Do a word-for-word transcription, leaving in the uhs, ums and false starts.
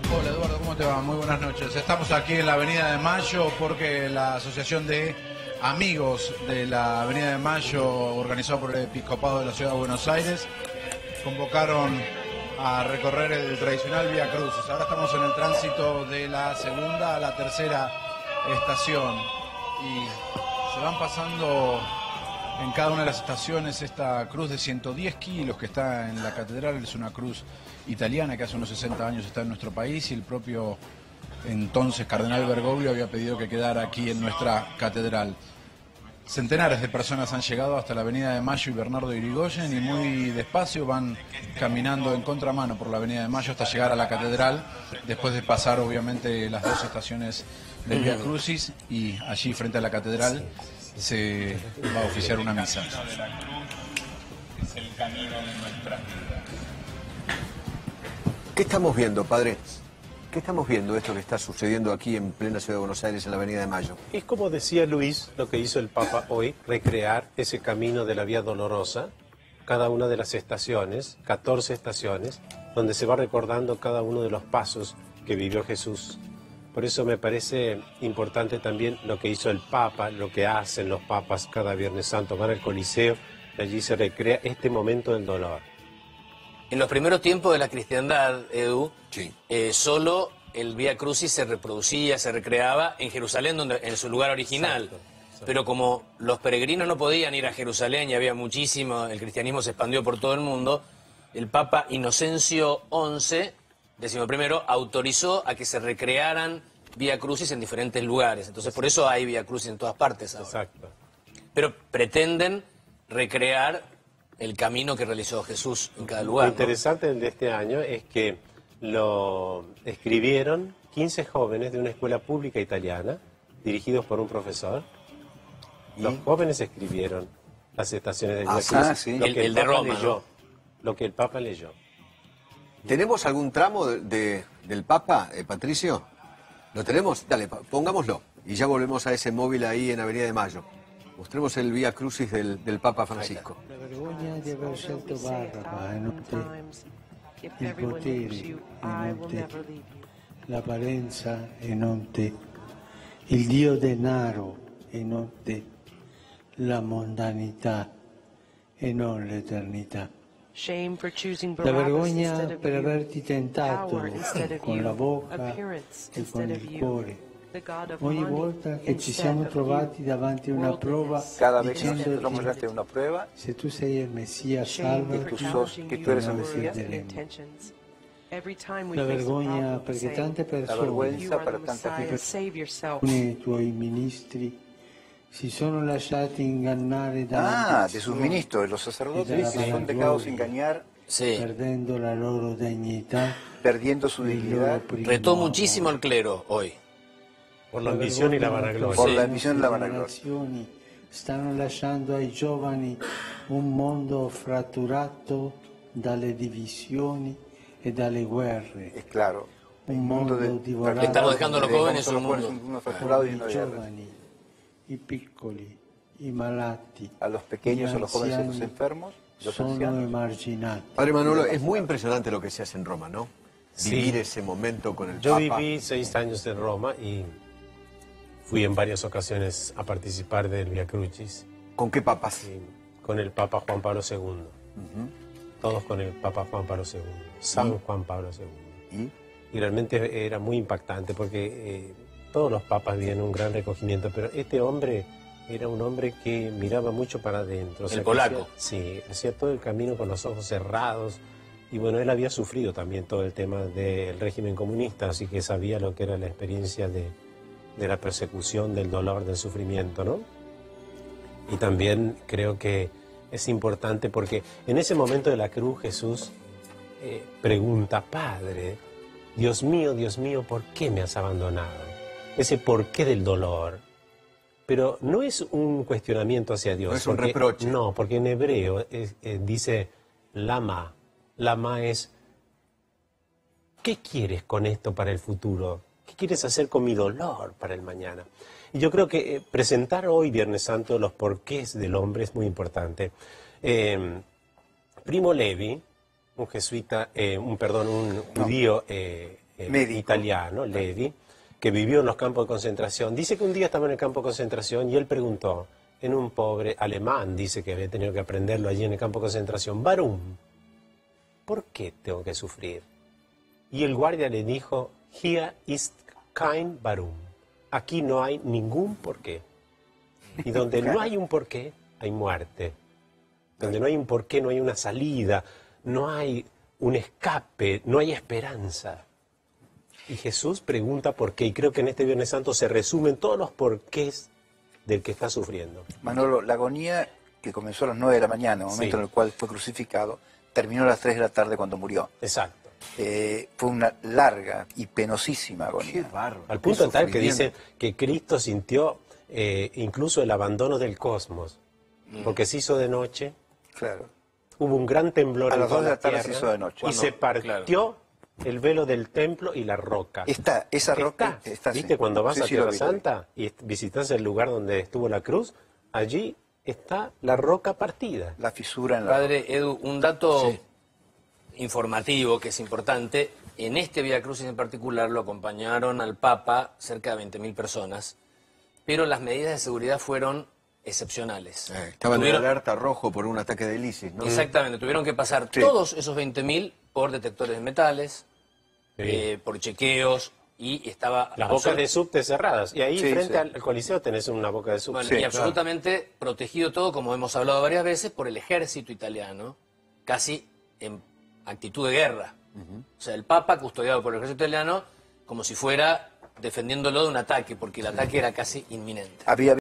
Hola Eduardo, ¿cómo te va? Muy buenas noches. Estamos aquí en la Avenida de Mayo porque la Asociación de Amigos de la Avenida de Mayo, organizada por el Episcopado de la Ciudad de Buenos Aires, convocaron a recorrer el tradicional Vía Crucis. Ahora estamos en el tránsito de la segunda a la tercera estación y se van pasando en cada una de las estaciones esta cruz de ciento diez kilos que está en la catedral. Es una cruz italiana que hace unos sesenta años está en nuestro país y el propio entonces cardenal Bergoglio había pedido que quedara aquí en nuestra catedral. Centenares de personas han llegado hasta la Avenida de Mayo y Bernardo Irigoyen y muy despacio van caminando en contramano por la Avenida de Mayo hasta llegar a la catedral, después de pasar obviamente las dos estaciones del Vía Crucis, y allí frente a la catedral se va a oficiar una misa. Es el camino de nuestra vida. ¿Qué estamos viendo, padre? ¿Qué estamos viendo esto que está sucediendo aquí en plena Ciudad de Buenos Aires, en la Avenida de Mayo? Es como decía Luis, lo que hizo el Papa hoy, recrear ese camino de la Vía Dolorosa, cada una de las estaciones, catorce estaciones, donde se va recordando cada uno de los pasos que vivió Jesús. Por eso me parece importante también lo que hizo el Papa, lo que hacen los papas cada Viernes Santo. Van al Coliseo y allí se recrea este momento del dolor. En los primeros tiempos de la cristiandad, Edu, sí. eh, solo el Vía Crucis se reproducía, se recreaba en Jerusalén, donde, en su lugar original. Exacto, exacto. Pero como los peregrinos no podían ir a Jerusalén y había muchísimo, el cristianismo se expandió por todo el mundo, el Papa Inocencio once, décimo primero, autorizó a que se recrearan Vía Crucis en diferentes lugares. Entonces por eso hay Vía Crucis en todas partes ahora. Exacto. Pero pretenden recrear el camino que realizó Jesús en cada lugar. Lo interesante de este año es que lo escribieron quince jóvenes de una escuela pública italiana, dirigidos por un profesor. Los jóvenes escribieron las estaciones del Vía Crucis, ah, sí. lo El- que el el de Papa Roma, leyó, ¿no? lo que el Papa leyó. ¿Tenemos algún tramo de, de- del Papa, eh, Patricio? ¿Lo tenemos? Dale, pa- pongámoslo. Y ya volvemos a ese móvil ahí en Avenida de Mayo. Mostremos el Vía Crucis del, del Papa Francisco. La vergogna di aver scelto Barraba e non te, il potere e non te, l'apparenza e non te, il Dio denaro e non te, la mondanità e non l'eternità. La vergogna per averti tentato con la bocca e con il cuore. Ogni volta che ci siamo trovati davanti a una prova, Cada vez que nos dicendoti, encontramos ante una prueba, se tu sei il Messia, salva, que tú sos, que tú eres el Mesías, la vergogna perché tante la persone, vergüenza para tanta gente. i tuoi ministri, si sono lasciati ingannare da Ah, de sus ministros, los sacerdotes, que son dejados engañar, Sí. perdendo la loro dignità, perdiendo su il loro dignidad primo Retó amore. muchísimo el clero hoy. Por la ambición y la vanagloria. Por Le la ambición y la nostre vanagloria. generazioni stanno lasciando ai giovani un mondo fratturato dalle divisioni e dalle guerre. es claro. Un Un mundo de... mondo divorato Estamos dejando a los dejamos jóvenes a los un jóvenes mundo. un mundo fracturado y i lleno de guerras. giovani, i piccoli, i malati, A los pequeños, a los jóvenes, a los anziani enfermos, los sono ancianos. emarginati. Padre Manolo, es muy impresionante lo que se hace en Roma, ¿no? Sí. Vivir ese momento con el Yo Papa. viví seis años en Roma y fui en varias ocasiones a participar del Vía Crucis ¿Con qué papas? y con el Papa Juan Pablo segundo. Todos con el Papa Juan Pablo segundo, San Juan Pablo segundo. ¿Y? Y realmente era muy impactante porque eh, todos los papas vivían un gran recogimiento, pero este hombre era un hombre que miraba mucho para adentro. O sea, El que polaco. hacía- sí, hacía todo el camino con los ojos cerrados. Y bueno, él había sufrido también todo el tema del régimen comunista, así que sabía lo que era la experiencia de, de la persecución, del dolor, del sufrimiento, ¿no? Y también creo que es importante porque en ese momento de la cruz Jesús eh, pregunta, Padre, Dios mío, Dios mío, ¿por qué me has abandonado? Ese por qué del dolor. Pero no es un cuestionamiento hacia Dios. No es un porque- reproche. No, porque en hebreo es- eh, dice lama. Lama es, ¿qué quieres con esto para el futuro? ¿Qué quieres hacer con mi dolor para el mañana? Y yo creo que eh, presentar hoy, Viernes Santo, los porqués del hombre es muy importante. Eh, Primo Levi, un jesuita, eh, un perdón, un judío eh, eh, Médico. italiano, Levi, que vivió en los campos de concentración. Dice que un día estaba en el campo de concentración y él preguntó, en un pobre alemán, dice que había tenido que aprenderlo allí en el campo de concentración, Warum, ¿por qué tengo que sufrir? Y el guardia le dijo, Hier ist kein Warum, aquí no hay ningún porqué. Y donde no hay un porqué, hay muerte. Donde no hay un porqué, no hay una salida, no hay un escape, no hay esperanza. Y Jesús pregunta por qué, y creo que en este Viernes Santo se resumen todos los porqués del que está sufriendo. Manolo, la agonía que comenzó a las nueve de la mañana, el momento Sí. en el cual fue crucificado, terminó a las tres de la tarde cuando murió. Exacto. Eh, fue una larga y penosísima agonía. Qué bárbaro. Al punto qué tal que sufrimiento. dice que Cristo sintió eh, incluso el abandono del cosmos, porque se hizo de noche, Claro. hubo un gran temblor A en las toda dos de la tarde tierra, se hizo de noche. y Cuando- se partió el velo del templo y la roca. Está, esa roca Está. está, sí. ¿Viste? Cuando vas Sí, a sí, lo Tierra vi, lo vi. Santa y est- visitas el lugar donde estuvo la cruz, allí está la roca partida. La fisura en la Padre Edu, un dato Sí. informativo que es importante. En este Vía Crucis en particular lo acompañaron al Papa cerca de veinte mil personas, pero las medidas de seguridad fueron excepcionales. Eh, estaban en Tuvieron- alerta rojo por un ataque de ISIS, ¿no? Exactamente, tuvieron que pasar Sí. todos esos veinte mil por detectores de metales, Sí. eh, por chequeos, y estaba... Las bocas absolut- de subte cerradas. Y ahí Sí, frente sí. al al Coliseo tenés una boca de subte. Bueno, Sí, y claro. absolutamente protegido todo, como hemos hablado varias veces, por el ejército italiano, casi en actitud de guerra. O sea, el Papa custodiado por el ejército italiano como si fuera defendiéndolo de un ataque, porque el ataque era casi inminente. Había